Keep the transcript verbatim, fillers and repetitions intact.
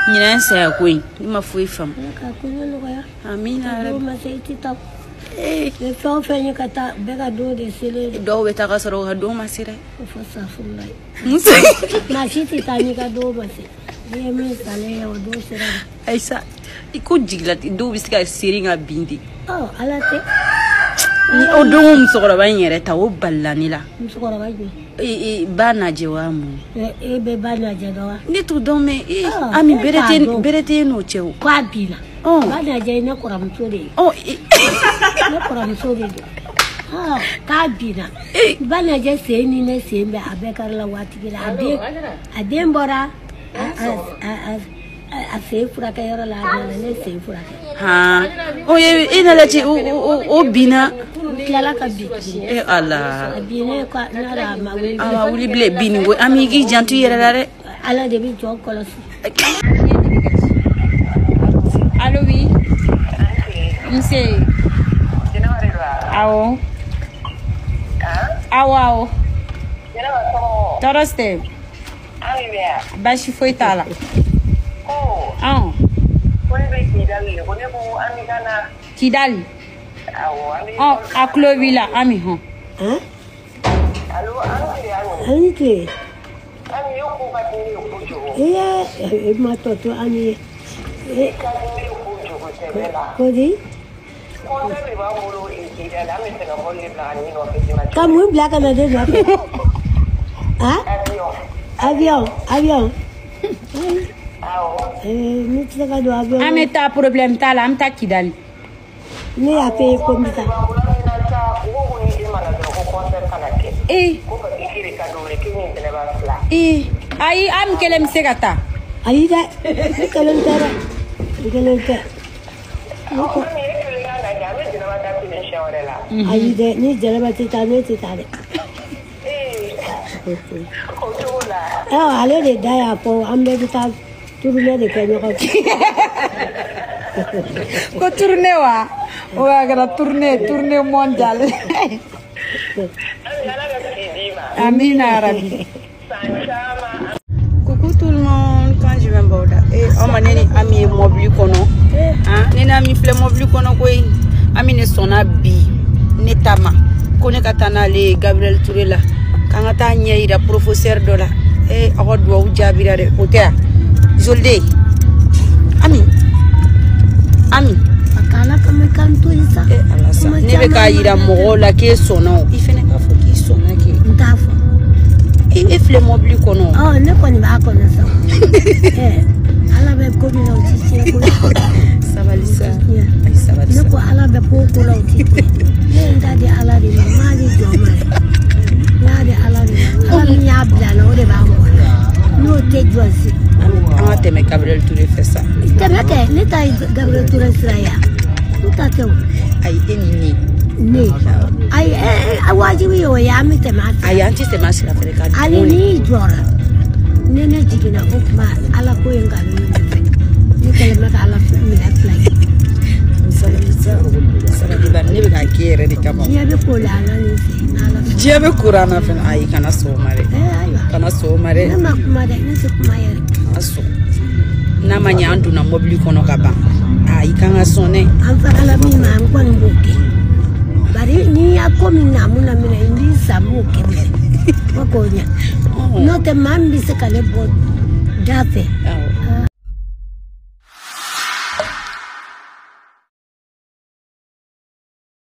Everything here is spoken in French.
Nyina nsa koyi ni mafui fam. Ka kuno no ya. Amina Ro ma sei tita. Eh, le fo fenye kata bega do de sele. Do beta ka soro ha do masire. Fo sa fulai. Musa. Na shiti tani ka do base. Ni mi sale o do sera. Aisa iko jiglat do bisika siringa bindi. Oh, alate. Ni odo msokora banyere ta o ballani la. Msokora baji. E e bana je wa mu. E e be bana je do wa. Ni to do me e ami berete berete no chewo. Kwa bila. Oh. Bana je na kora msore. Oh. Na kora msore. Ah, ka bila. Bana je se ni ne se mbe abekar la wati bila ade. Ade mbora. A a a se fura ka yoro la ne se fura. Ha. O ye ina la ci o o bina. Kala ka bi. Eh Allah. Bine ko na ra ma wuli. Ah wuli ble bini go ami gi jantu yere la re. Ala de bi jo kolosi. Allo oui. Monsieur. Awo. Awo awo. Toroste. Bashi foi tala. Oh. Ah. Kidali, Kidali. Oh, a Clovilla, ami ho. Hein? Allô, ami. Ani ke. Ami yo ko ba ni yo ko jo. Eh, ma toto ani. Eh, Ka ni yo ko jo ko se bela. ko di? Ko na be ba mo lo e ti da me se no mo le bla ni no ke ti ma. Ka mu black na de la. Ah? Avion. Avion, avion. Ah, Eh, ni ti ka do avion. Ami ta problème ta la am ta Kidali. Ni a pe ko mi ta. Eh. Eh. Ai am kelem segata. Ai da. Ni kalen tara. Ni kalen tara. Ai da ni Djeneba ti ta ni ti ta de. Ah, ale de da ya po ambe ta tourner de kenyo ko. Ko tourner wa. Wa gara tourner, tourner mondial. Amina Rabbi. Coucou tout le monde, quand je viens Bauda. Et on m'a dit ami mobile kono. Hein? Nena ami flé mobile kono koi. Ami ne sona bi. Netama. Kone katana le Gabriel Touré la. Kangata nyeira professeur dola. Eh, agodwa ujabira de hotel. Jolde. Ami. Ami. Akala kama kanto isa. Eh, Allah sa. Nebe ka ira mo la ke sono. Ifene ka fo ki sona ke. Ndafo. E flé mobile kono. Oh, ne ko ni ba ko na sa. Eh, ala be ko mi na utisi ko. Sabalisa. Ai sabalisa. Ne ko ala be ko ko la utisi. Ne ndadi ala di ma di jo ma. Na di ala di. Ala mi ya bla na o de ba mo. No te josi. Ah, te me Gabriel Touré fait ça. Te me te, ne ta Gabriel Touré sraya. Uta te. Ai enini. Ne. Ai eh awaji yo ya mi te ma. Ai anti te mas la freka. Ali ni jora. Ne ne jigina ukma ala ko yenga ni ne. Ni kele ma ala mi la fly. Sabalisa. Sabalisa ne be ka kere di kama. Dia be ko la na ni se na la. Dia be kurana fen ai kana so mare. Eh ayo. Kana so mare. Na ma kuma da ni se kuma yare. Aso. Na manya andu na mobile kono kaba. Ai kana so ne. An fa ala mi ma an kon boke. Bari ni ya ko mi na mu na mi na ndi samu ke. Ko ko nya. No te mambi se kale bo. Dafe.